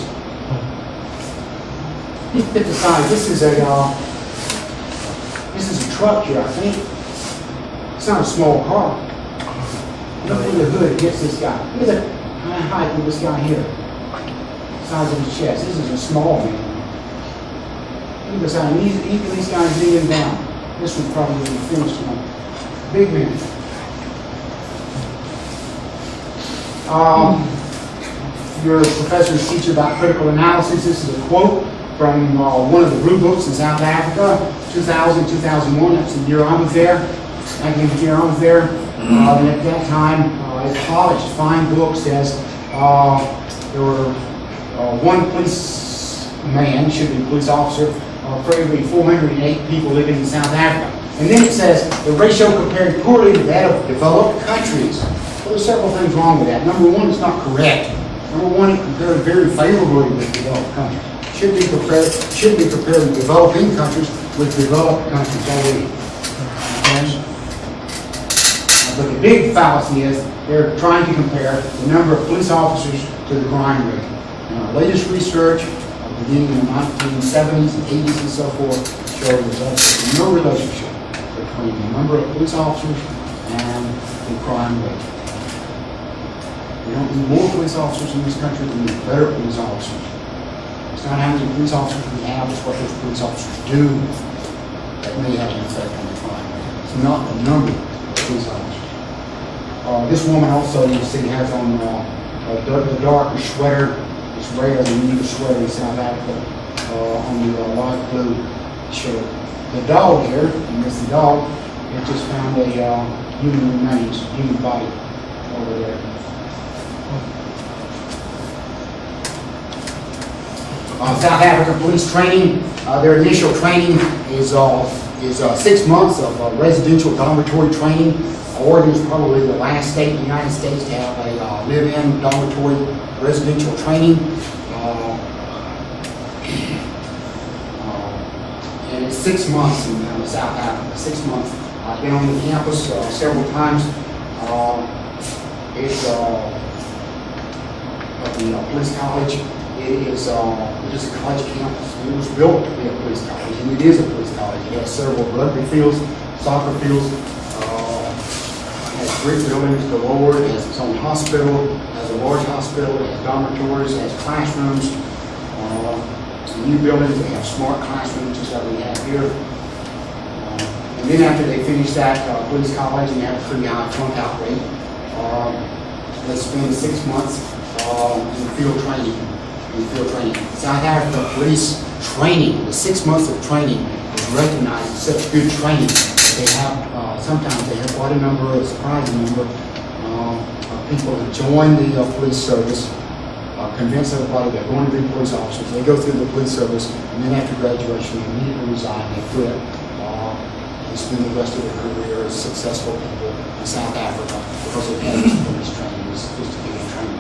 Look at the size. This is a truck here, I think. It's not a small car. Look at the hood against this guy. Look at the height of this guy here. Size of his chest. This is a small man. Look at the size. Even these guys leaning down. This one probably will be finished one. Big man. your professors teach you about critical analysis, this is a quote from one of the blue books in South Africa, 2000, 2001. That's the year I was there. And at that time, at college, fine book says there were one policeman, should be a police officer, for every 408 people living in South Africa. And then it says the ratio compared poorly to that of developed countries. Well, there's several things wrong with that. Number one, it's not correct. Number one, it compared very favorably with developed countries. Should be comparing developing countries with developed countries already. Okay? But the big fallacy is they're trying to compare the number of police officers to the crime rate. Now, latest research, beginning in the 1970s and 80s and so forth, showed that there's no relationship between the number of police officers and the crime rate. We don't need more police officers in this country, we need better police officers. It's not how many police officers we have, it's what those police officers do that may have an effect on the crime rate. It's not the number of police officers. This woman also, you see, has on the darker sweater. It's rare to use a sweater in South Africa on the light blue shirt. The dog here, and this is the dog, it just found a human remains, human body over there. South African police training, their initial training is 6 months of residential dormitory training. Oregon is probably the last state in the United States to have a live-in dormitory residential training. And it's 6 months in South Africa, 6 months. I've been on the campus several times. It's at the police college. It is a college campus. It was built to be a police college, and it is a police college. It has several rugby fields, soccer fields. It has brick buildings galore. It has its own hospital. It has a large hospital. It has dormitories. It has classrooms. Some new buildings. They have smart classrooms, just like we have here. And then after they finish that police college, and they have a pretty high flunk-out rate, they spend 6 months in field training. South Africa police training, the 6 months of training is recognized as such good training that they have, sometimes they have quite a number, a surprising number of people that join the police service, convince everybody they're going to be police officers. They go through the police service, and then after graduation, they immediately resign, they quit. They spend the rest of their career as successful people in South Africa because they've had this police training, this sophisticated training.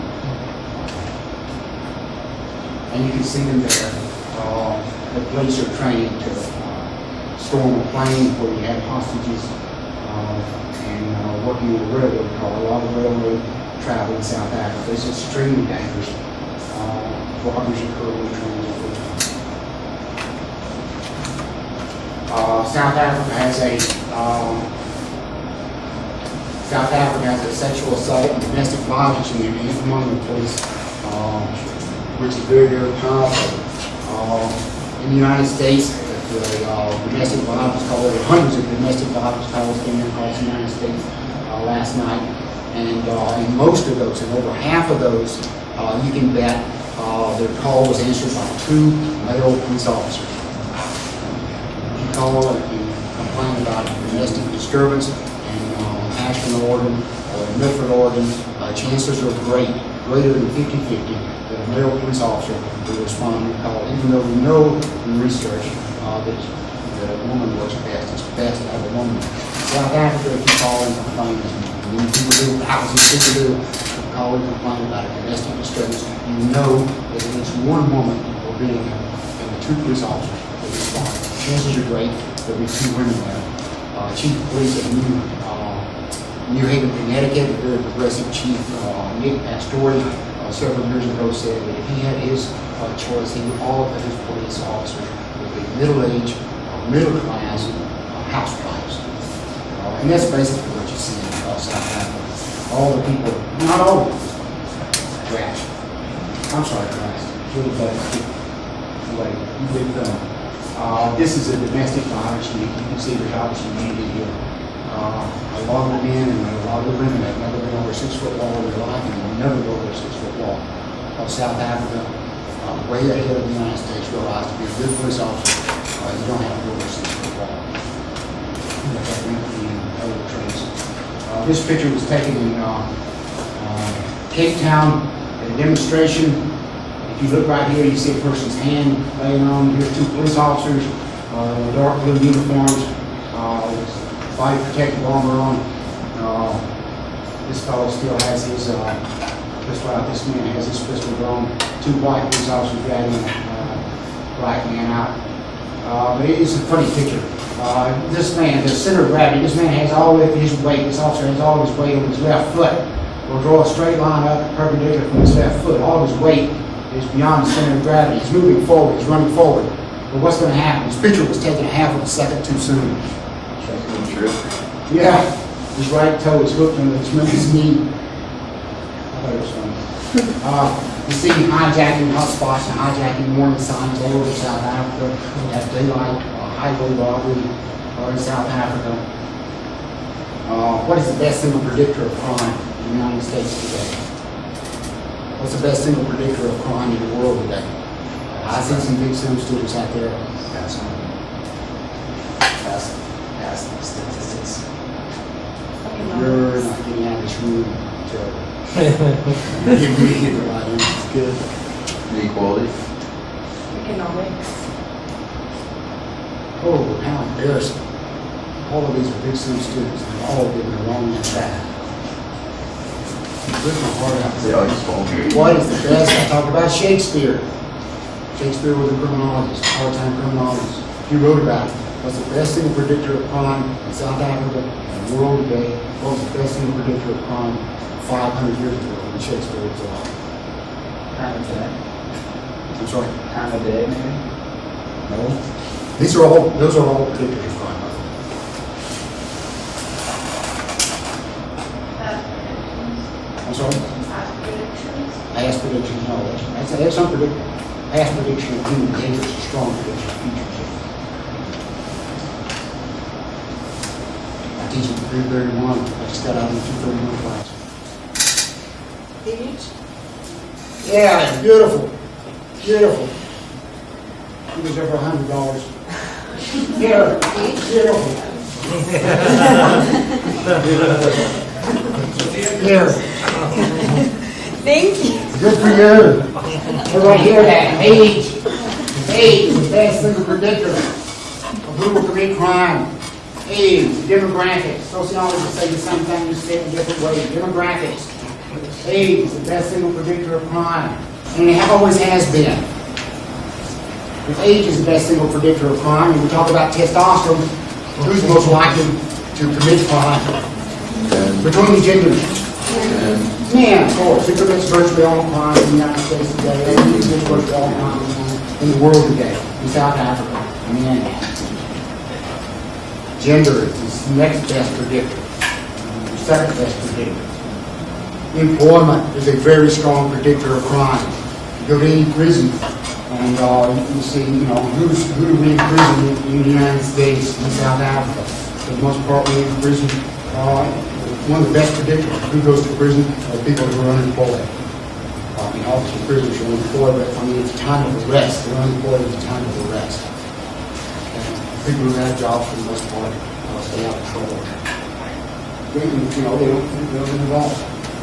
And you can see them there. The police are trained to storm a plane where you have hostages and working on a railroad car. A lot of railroad travel in South Africa. It's extremely dangerous. Robberies occur when trains are full. South Africa has a sexual assault and domestic violence unit among the police. Which is very, very powerful. In the United States, the domestic violence calls, there were hundreds of domestic violence calls came across the United States last night. And in most of those, and over half of those, you can bet their call was answered by 2 male police officers. If you call and you complain about domestic disturbance in Ashland, Oregon, or Milford, Oregon, chances are greater than 50-50. That a male police officer will respond to a call, even though we know in research that a woman works best. It's best to have a woman. South Africa, if you call and complain, many people do, thousands of people do, call and complain about a domestic disturbance, you know that at least one woman will be in there, and the 2 police officers will respond. Chances are great there'll be 2 women there. Chief of Police of New Haven, Connecticut, a very progressive chief, Nick Pastore, several years ago said that if he had his choice, all of his police officers would be middle-aged, middle-class housewives. And that's basically what you see in South Africa. All the people, not all of them, trash. I'm sorry, trash. Really bad. This is a domestic violence unit. You can see there's obviously unity here. A lot of the men and a lot of the women have never been over a 6-foot wall in their life, and will never go over a 6-foot wall. of South Africa, way ahead of the United States, realized to be a good police officer, you don't have to go overseas for a while. You have to empathy and other traits. This picture was taken in Cape Town at a demonstration. If you look right here, you see a person's hand laying on. Here's two police officers in dark blue uniforms, body protective armor on. This fellow still has his pistol out. This man has his pistol drawn. Two white police officers dragging the black man out. But it's a funny picture. This man, the center of gravity, this man has all of his weight, this officer has all of his weight on his left foot. We'll draw a straight line up perpendicular from his left foot. All of his weight is beyond the center of gravity. He's moving forward, he's running forward. But what's going to happen? This picture was taken a half of a second too soon. Yeah, his right toe is hooked under his knee. I thought it was funny. You see hijacking hotspots and hijacking warning signs all over South Africa. At daylight, highway robbery in South Africa. What is the best single predictor of crime in the United States today? What's the best single predictor of crime in the world today? I see some Vic Sims students out there. Past statistics. You're not getting out of this room to give me the right answer. It's good. Inequality. Economics. Oh, how embarrassing. All of these are Vic Sims students, and all of them are wrong in that. Rip my heart out. They all just fall here. What is the best? I talk about Shakespeare. Shakespeare was a criminologist, part-time criminologist. He wrote about it. What's the best single predictor of crime in South Africa and the world today? What was the best single predictor of crime 500 years ago when Shakespeare was alive? Time of day. I'm sorry. Time of day, maybe? No. Those are all predictors of crime. I'm sorry? Past predictions, no. That's unpredictable. Past prediction of human behavior is a strong prediction of future. I teach at 331. I just got out of the 231 class. Yeah, it's beautiful. Beautiful. He was over $100. Here, beautiful. Here. Thank you. Good for you. Everybody hear that? Age. Age is the best single predictor of who will commit crime. Age, demographics. Sociologists say the same thing, just say it in different ways. Demographics. Age is the best single predictor of crime. And it always has been. If age is the best single predictor of crime, and we talk about testosterone, who's most likely to commit crime? Between the genders. Men, of course. It commits virtually all crime in the United States today. It commits virtually all crime in the world today. In South Africa. Men. Gender is the next best predictor. The second best predictor. Employment is a very strong predictor of crime. You go to any prison, and you see, who do we imprison in the United States and South Africa? For the most part, we imprison. One of the best predictors of who goes to prison are people who are unemployed. Officers prisoners are unemployed, but at the time of arrest, they're unemployed at the time of arrest. And people who have jobs, for the most part, stay out of trouble. They don't get involved.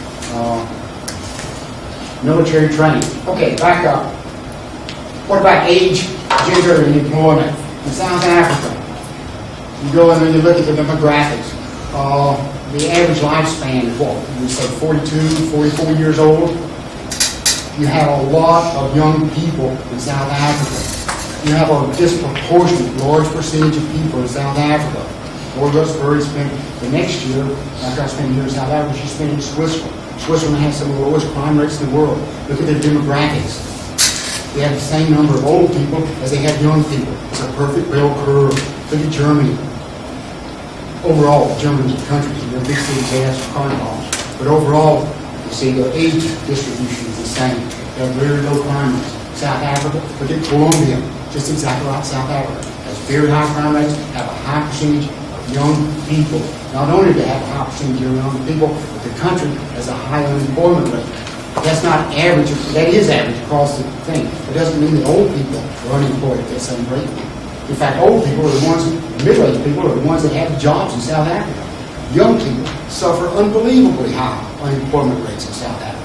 Military training. Okay, back up. What about age, gender, and employment? In South Africa, you go in and you look at the demographics. The average lifespan is what? We say 42, 44 years old. You have a lot of young people in South Africa. You have a disproportionate large percentage of people in South Africa. Lord Russell spent the next year, after I spent a year in South Africa, she spent in Switzerland. Switzerland has some of the lowest crime rates in the world. Look at their demographics. They have the same number of old people as they have young people. It's a perfect bell curve. Look at Germany. Overall, Germany's a country. In their big cities, they have some crime laws. But overall, you see the age distribution is the same. They have very low crime rates. South Africa, look at Colombia, just exactly like South Africa. Has very high crime rates, have a high percentage of young people. Not only do they have a high percentage of young people, but the country has a high unemployment rate. That's not average. That is average across the thing. It doesn't mean that old people are unemployed at that same rate. In fact, old people are the ones, middle-aged people are the ones that have jobs in South Africa. Young people suffer unbelievably high unemployment rates in South Africa.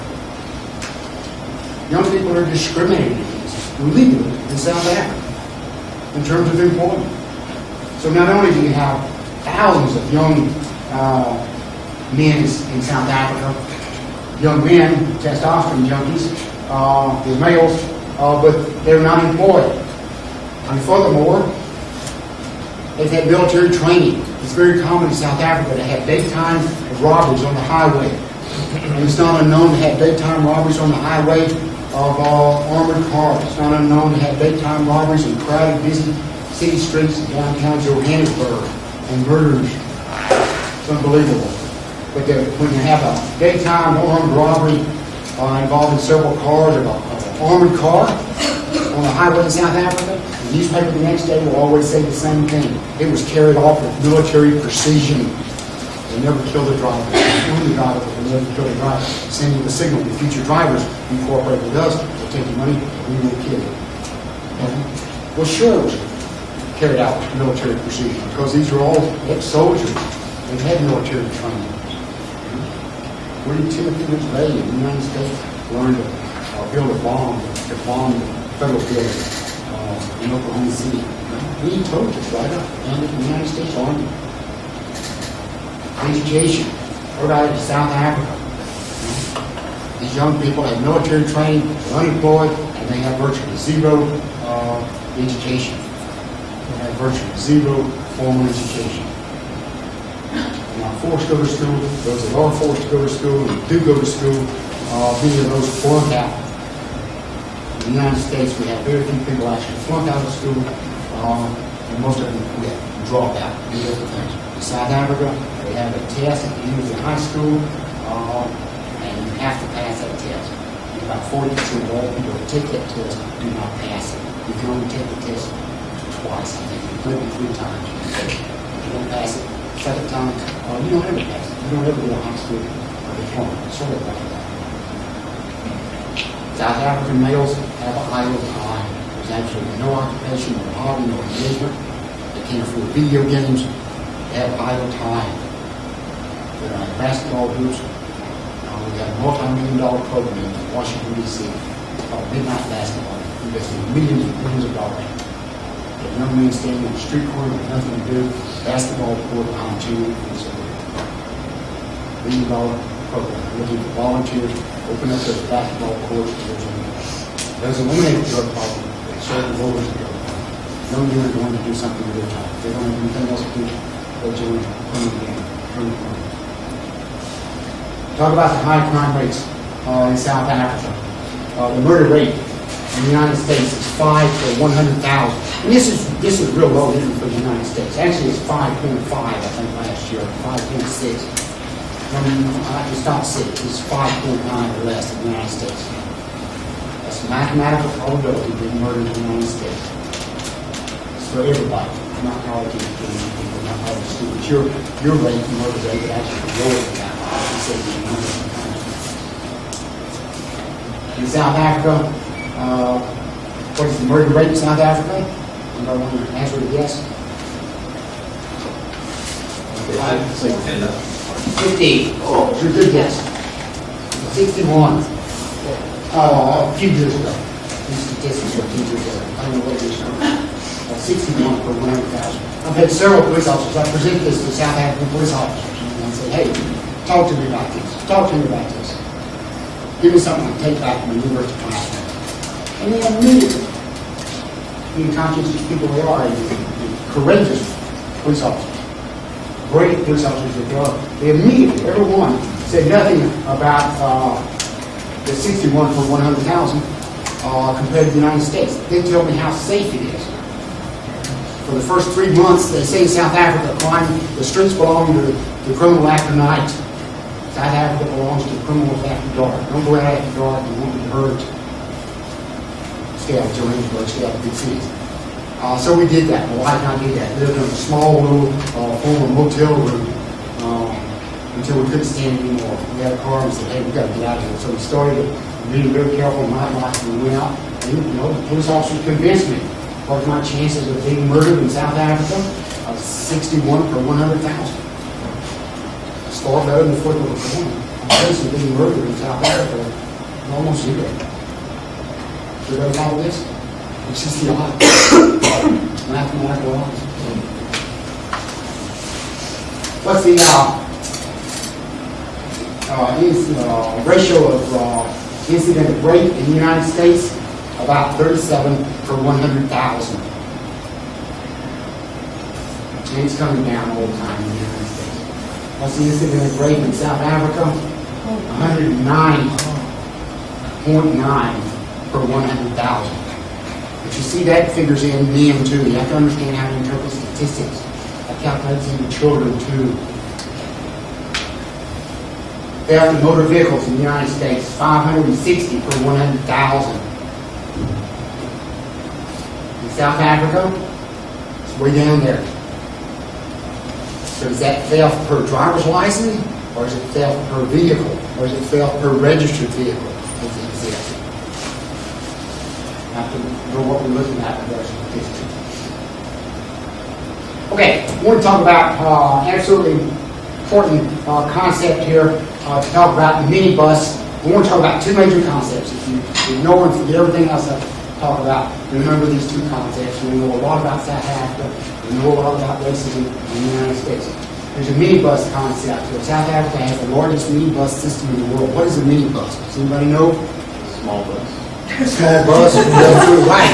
Young people are discriminated against legally in South Africa in terms of employment. So not only do you have thousands of young men in South Africa, young men, testosterone junkies, the males, but they're not employed. And furthermore, they've had military training. It's very common in South Africa to have daytime robberies on the highway. And it's not unknown to have daytime robberies on the highway of armored cars. It's not unknown to have daytime robberies in crowded, busy city streets in downtown Johannesburg and murders. It's unbelievable. But when you have a daytime armed robbery involving several cars of an armored car on the highway in South Africa, the newspaper the next day will always say the same thing. It was carried off with military precision. They never killed the driver. They killed the driver, but they never killed the driver. Sending the signal to future drivers, you cooperate with us, we'll take your money, we will kill you. Well, sure it was carried out with military precision because these are all ex-soldiers. They've had military training. When Timothy McVeigh in the United States learned to build a bomb to bomb the federal building in Oklahoma City, he told us right up and the United States Army. Education, right out of South Africa. These young people have military training, they're unemployed, and they have virtually zero education. They have virtually zero formal education. They're not forced to go to school. Those that are forced to go to school and do go to school, many of those flunk out. In the United States, we have very few people actually flunk out of school, and most of them quit and drop out and do other things. In South Africa, they have a test at the end of the high school, and you have to pass that test. And about 40% of all people who take that test do not pass it. You can only take the test twice, I think, maybe 3 times. If you don't pass it, second time, you don't ever pass it. You don't ever go to high school or diploma. It's sort of like that. South African males have a idle time. There's absolutely no occupation, no hobby, no engagement. They can't afford video games. They have idle time. They're on basketball hoops. We have a multi-million-dollar program in Washington, D.C. called Midnight Basketball, investing millions and millions of dollars. The young men standing on the street corner with nothing to do, basketball court behind 2 feet of $1 million program. Looking for volunteers, open up those basketball courts. Doesn't eliminate the drug problem, it certainly lowers the drug problem. Young men are going to do something with their time. They don't have anything else to do. They'll join the game. Talk about the high crime rates in South Africa. The murder rate in the United States is 5 per 100,000. And this is real low even for the United States. Actually, it's 5.5, I think, last year, 5.6. It's not 6, it's 5.9 or less in the United States. That's mathematical probability of being murdered in the United States. It's for everybody, not college people, not college students. Your rate, your murder rate, would actually be lower than that. In South Africa, what is the murder rate in South Africa? Anybody want to answer the guess? 50. Oh, it's a good guess. 61. A few years ago. These statistics are a few years ago. I don't know what it is now. 61 per 100,000. I've had several police officers. I present this to South African police officers and say, hey, talk to me about this. Talk to me about this. Give me something to take back from the university classroom. And they immediately, being conscientious people they are, and courageous police officers, great police officers that they are, they immediately, everyone, said nothing about the 61 for 100,000 compared to the United States. They tell me how safe it is. For the first 3 months, they say in South Africa, the streets belong to the criminal after night. South Africa belongs to the criminals after dark. Don't go out after dark, you won't be hurt. Stay out of Johannesburg, stay out of big cities. So we did that. My wife and I did that. We lived in a small little former motel room until we couldn't stand it anymore. We had a car and we said, hey, we got to get out of here. So we started being very careful in my life, and we went out. And, you know, the police officer convinced me. What my chances of being murdered in South Africa? 61 per 100,000. It's far better than the foot of a coin. My chances of being murdered in South Africa are almost zero. Everybody follow this? It's just the odds. Mathematical odds. What's the ratio of incident of rape in the United States? About 37 per 100,000. And it's coming down all the time in the United States. What's the incident of rape in South Africa? 109.9 per 100,000. But you see that figures in them too. You have to understand how to interpret statistics. That calculates into children too. Theft of motor vehicles in the United States, 560 per 100,000. In South Africa, it's way down there. So is that theft per driver's license, or is it theft per vehicle, or is it theft per registered vehicle? Does it exist? Have to know what we're looking at with our statistics. Okay, I want to talk about absolutely important concept here to talk about the minibus. We want to talk about two major concepts. If you ignore and forget everything else I talk about, remember these two concepts. We know a lot about South Africa. We know a lot about racism in the United States. There's a minibus concept. South Africa has the largest minibus system in the world. What is a minibus? Does anybody know? Small bus. Small bus. Right.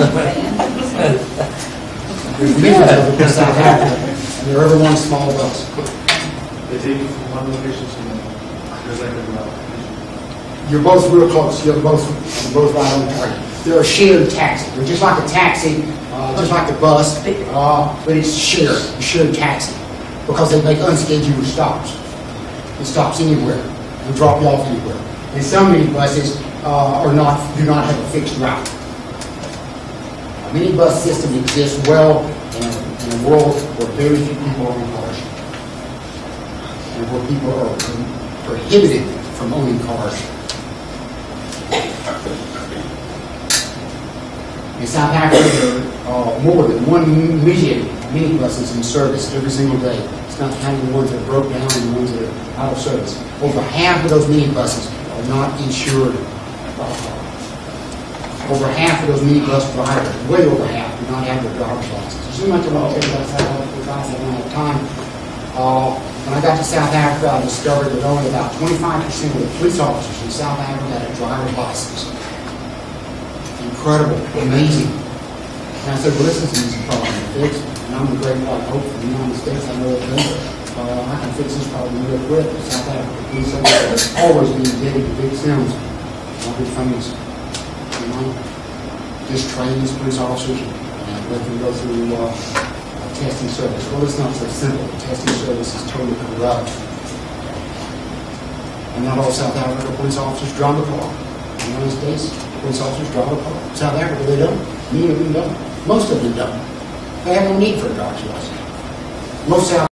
There's millions of them in South Africa, and they're every one small bus. They take you from one location to another. There's like a route. You're both real close. You're both right on target. They're a shared taxi. They're just like a taxi, just like the bus, but it's shared. A shared taxi, because they make unscheduled stops. It stops anywhere and drop you off anywhere. And some minibuses do not have a fixed route. A minibus system exists well in a world where very few people own cars, and where people are prohibited from owning cars. In South Africa, there are more than 1 million minibuses in service every single day. It's not counting the ones that are broke down and the ones that are out of service. Over half of those minibuses are not insured. Over half of those minibus drivers, way over half, do not have their driver's license. There's so much I want to tell you about South Africa, guys. I don't have time. When I got to South Africa, I discovered that only about 25% of the police officers in South Africa had a driver's license. Incredible, amazing. And I said, well, this is an easy problem to fix. And I'm a great hope for the United States. I know it's better. I can fix this problem real quick. South Africa police officers always being indebted to Vic Sims, one of the famous. You know, just train these police officers and let them go through testing service. Well, it's not so simple. The testing service is totally corrupt. And not all South Africa police officers drive a car. In the United States, police officers drive a car. South Africa, they don't. Many of them don't. Most of them don't. They have no need for a driver's license. Most South